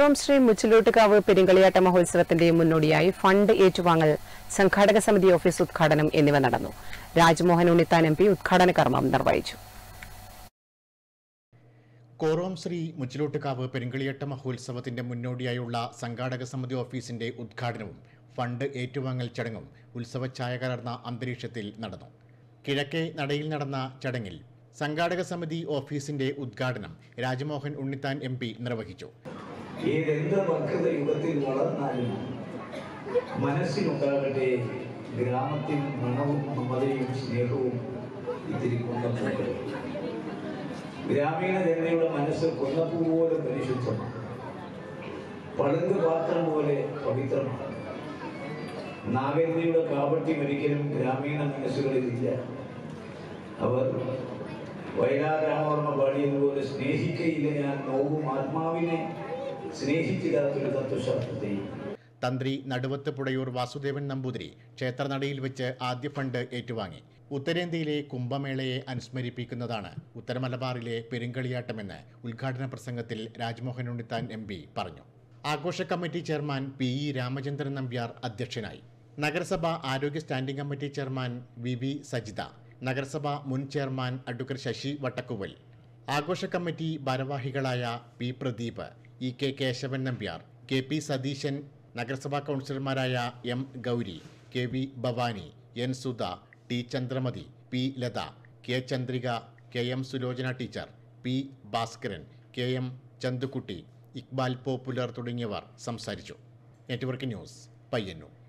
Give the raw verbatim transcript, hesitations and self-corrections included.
കോറോം ശ്രീ മുച്ചിലോട്ടുകാവ് പെരിങ്കളിയാട്ട മഹോത്സവത്തിന്റെ മുന്നോടിയായി ഫണ്ട് ഏറ്റുവാങ്ങൽ, സംഘാടക സമിതി ഓഫീസ് ഉദ്ഘാടനം എന്നിവ നടന്നു. രാജ്മോഹൻ ഉണ്ണിത്താൻ എം പി ഉദ്ഘാടന കർമ്മം നിർവഹിച്ചു. കോറോം ശ്രീ മുച്ചിലോട്ടുകാവ് പെരിങ്കളിയാട്ട മഹോത്സവത്തിന്റെ മുന്നോടിയായുള്ള സംഘാടക സമിതി ഓഫീസിന്റെ ഉദ്ഘാടനവും ഫണ്ട് ഏറ്റുവാങ്ങൽ ചടങ്ങും ഉത്സവഛായ കലർന്ന അന്തരീക്ഷത്തിൽ നടന്നു. കിഴക്കേ നടയിൽ നടന്ന ചടങ്ങിൽ സംഘാടക സമിതി ഓഫീസിന്റെ ഉദ്ഘാടനം രാജ്മോഹൻ ഉണ്ണിത്താൻ എം പി നിർവഹിച്ചു. ഏതെന്ത് വക്രത യുഗത്തിൽ വളർന്നാലും മനസ്സിലുണ്ടാകട്ടെ ഗ്രാമത്തിൽ മണവും മമതയും സ്നേഹവും ഇത്തിരി കൊന്നപ്പൂക്കൾ. ഗ്രാമീണ ജനതയുടെ മനസ്സ് കൊന്നപ്പൂ പോലെ പരിശുദ്ധമാണ്, പളുങ്ക് പാത്രം പോലെ പവിത്രമാണ്. നാഗരികതയുടെ കാപട്യം ഒരിക്കലും ഗ്രാമീണ മനസ്സുകളിലില്ല. അവർ വയലാരാമവർമ്മ പാടിയതുപോലെ സ്നേഹിക്കയില്ല ഞാൻ നോവും ആത്മാവിനെ സ്നേഹിച്ചിടാത്തൊരു തത്വശാസ്ത്രത്തെയും. തന്ത്രി നടുവത്ത് പുടയൂർ വാസുദേവൻ നമ്പൂതിരി ക്ഷേത്രനടയിൽ വെച്ച് ആദ്യ ഫണ്ട് ഏറ്റുവാങ്ങി. ഉത്തരേന്ത്യയിലെ കുംഭമേളയെ അനുസ്മരിപ്പിക്കുന്നതാണ് ഉത്തരമലബാറിലെ പെരിങ്കളിയാട്ടമെന്ന് ഉദ്ഘാടന പ്രസംഗത്തിൽ രാജ്മോഹൻ ഉണ്ണിത്താൻ എം പി പറഞ്ഞു. ആഘോഷ committee chairman P E Ramachandran Nambiar അധ്യക്ഷനായി. നഗരസഭ ആരോഗ്യ standing committee chairman V V Sajitha, നഗരസഭ മുൻ ചെയർമാൻ അഡ്വക്കേറ്റ് ശശി വട്ടക്കുവൽ, ആഘോഷ കമ്മിറ്റി ഭാരവാഹികളായ P Pradeep, E K Kesavan Nambiar, K P Satheesan, നഗരസഭാ കൗൺസിലർമാരായ M Gowri, K V Bhavani, N Sudha, T Chandramathi, P Latha, K Chandrika, K M Sulochana teacher, P Bhaskaran, K M Chanthukutty, Iqbal Popular തുടങ്ങിയവർ സംസാരിച്ചു. Network news, Payyanur.